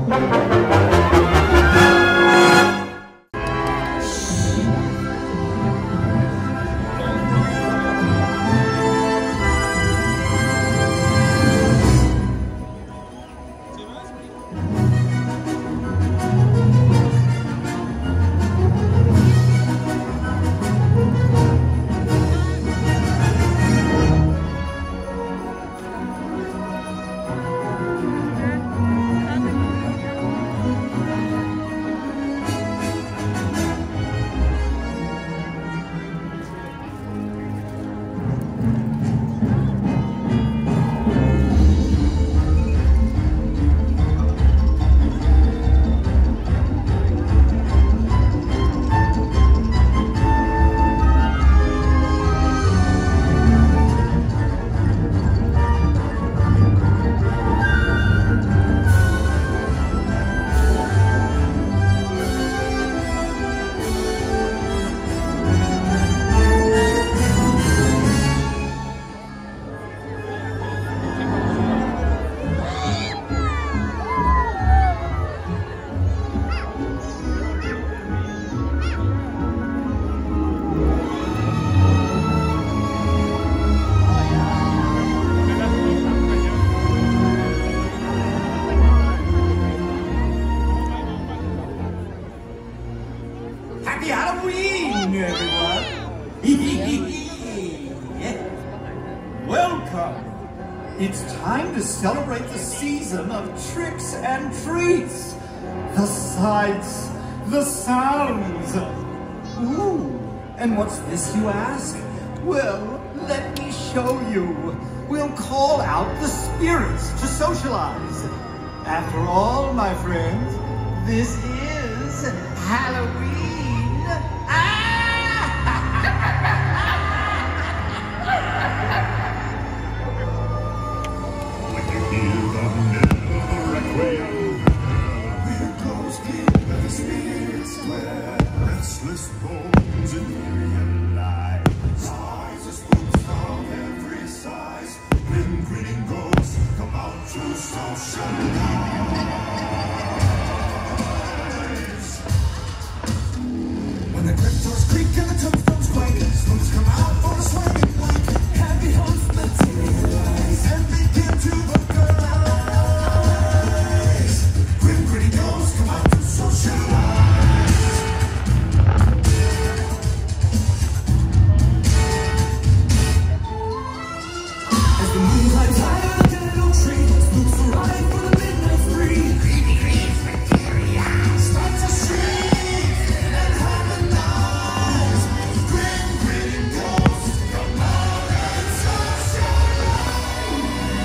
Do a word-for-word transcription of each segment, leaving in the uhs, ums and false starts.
Welcome! It's time to celebrate the season of tricks and treats. The sights, the sounds. Ooh, and what's this, you ask? Well, let me show you. We'll call out the spirits to socialize. After all, my friends, this is Halloween. Ah! When you hear the middle requiem, we're close in where the spirits dwell. Restless bones and weary lives. Eyes are spooks of every size. When grinning ghosts come out to socialize. When the cryptos creak and the tombstones quake, spooks come out for a swing and wake. Happy homes materialize and begin to vocalize. When grinning ghosts come out to socialize. As the moon climbs higher than an oak tree, spooks arrive for the midnight spree. Creepy creeps materialize, start to shriek and harmonize. Grin, grinning ghosts come out and socialize.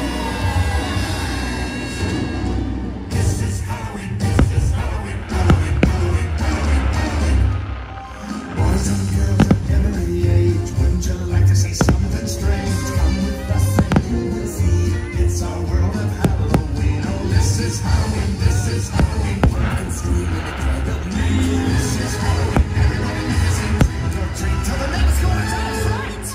This is Halloween, this is Halloween, Halloween, Halloween, Halloween, Halloween. Boys and girls of every age, wouldn't you like to see something strange? Come with us and you will see. It's our world of Halloween. Oh, this is Halloween, this is Halloween. One can scream in the crowd of me. This is Halloween, everybody dancing, trick or treat till the next quarter time fight.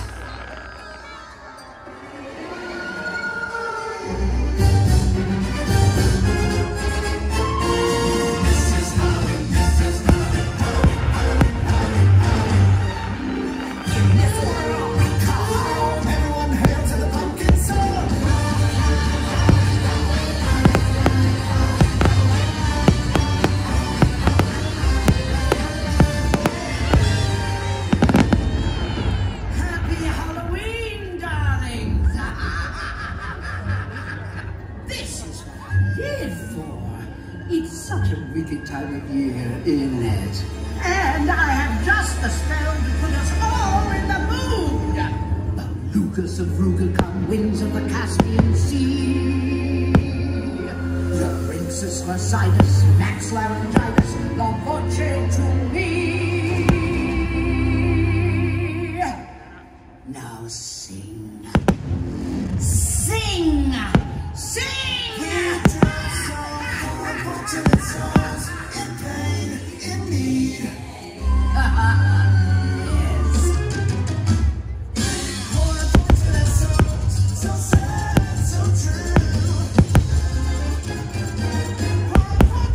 This is Halloween, this is Halloween, Halloween, Halloween, Halloween, Halloween. In this world we call home, everyone hail to the pumpkin song. Happy Halloween, darlings! This is what I live for. It's such a wicked time of year, isn't it? And I have just the spell to put us all in the mood. The Lucas of Rugal come winds of the Caspian Sea. The Princess Mercedes, Max Laryngitis, La Voce to me. Now sing. Sing! Sing! We're just so unfortunate souls in pain, in need. Yes. Poor unfortunate souls, so sad, so true. Poor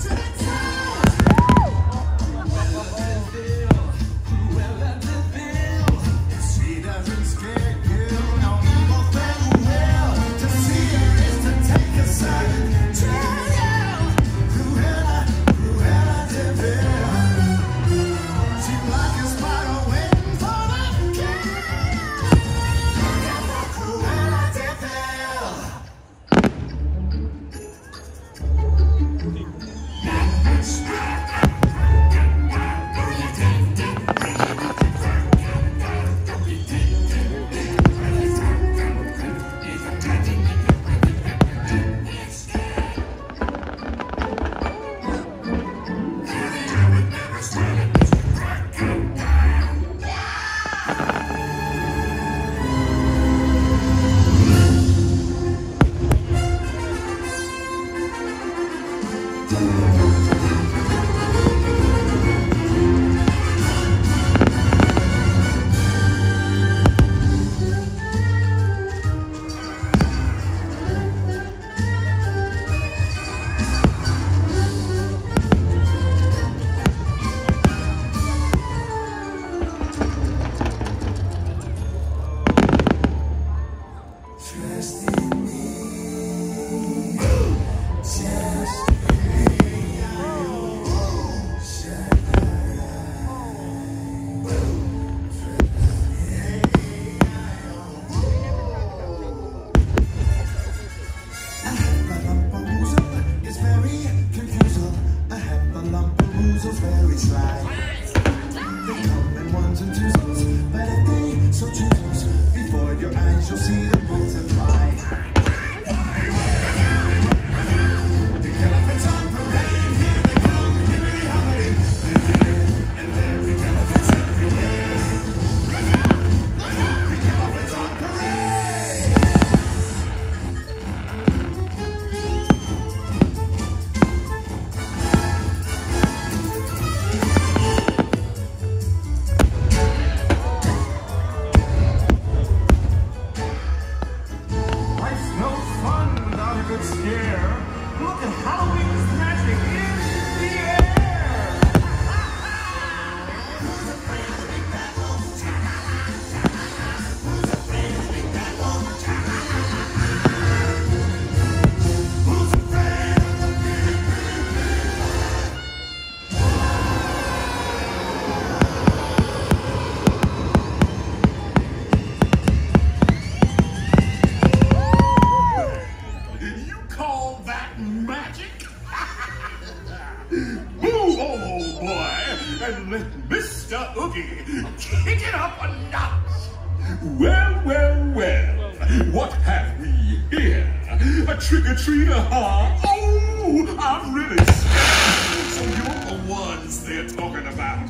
and let Mister Oogie kick it up a notch. Well, well, well, what have we here? A trick-or-treater, huh? Oh, I'm really scared. So you're the ones they're talking about.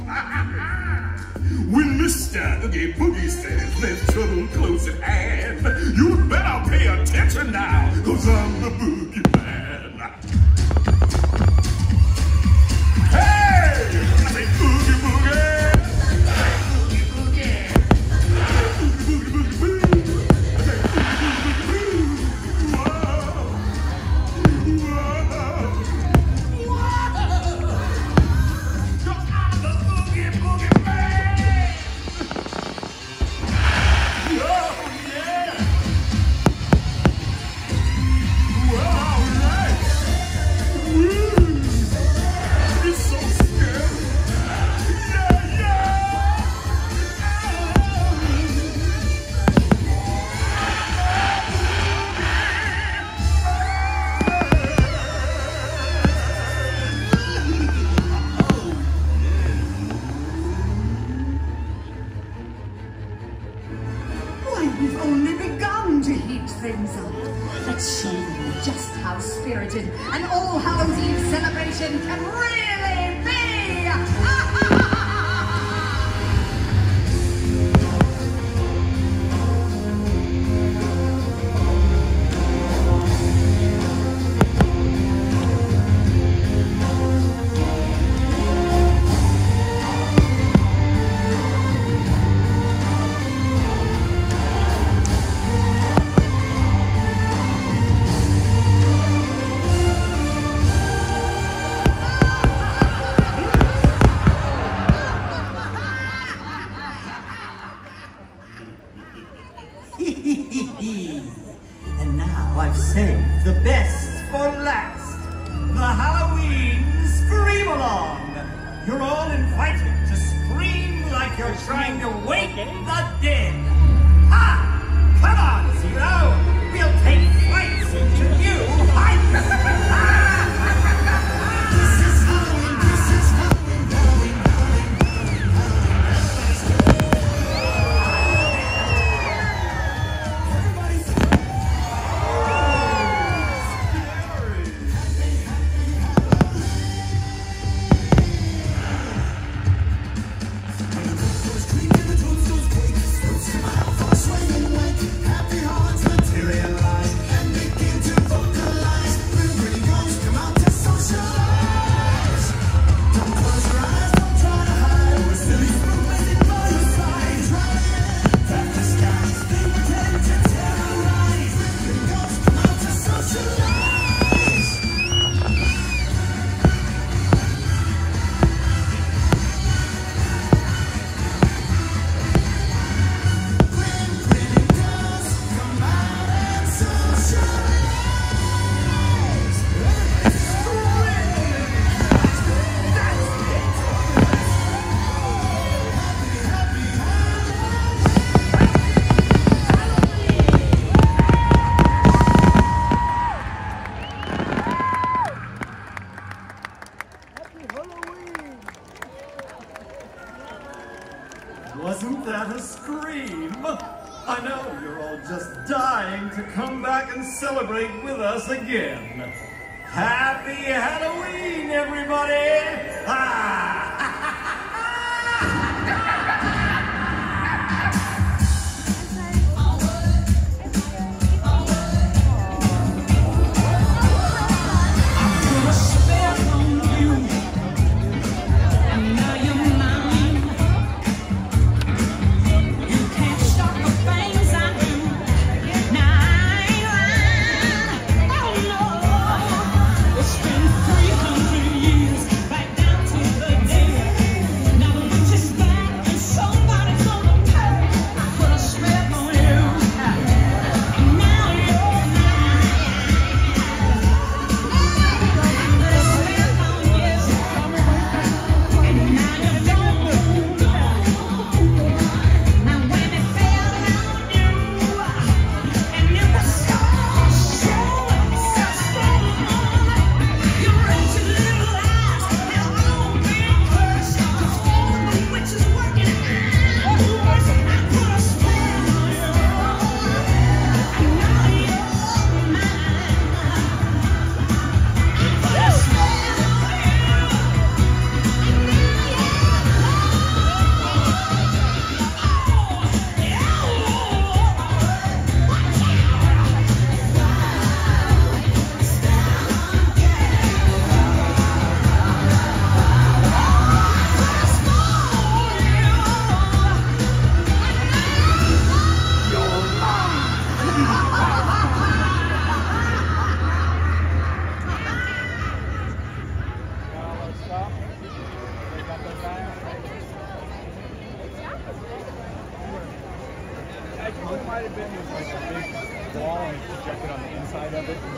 When Mister Oogie Boogie says there's trouble close at hand, you better pay attention now, cause I'm the boogeyman. Hey! I say boogie boogie! Boogie boogie! Boogie boogie boogie! I say boogie boogie boogie! Whoa! Whoa! Whoa! Cause I'm the boogie boogie man! Oh yeah! Whoa! Alright! Woo! It's so scary! Yeah, yeah! Why, we've only begun to heat things up. Let's show them just how spirited an All Hallows Eve celebration can really be! And now I've saved the best for last. The Halloween Scream-Along. You're all invited to scream like you're trying to wake the dead. Ha! Come on, Zero. We'll take flights into new heights. Wasn't that a scream? I know you're all just dying to come back and celebrate with us again. Happy Halloween, everybody! Ah! What might have been was like a big wall and it projected on the inside of it.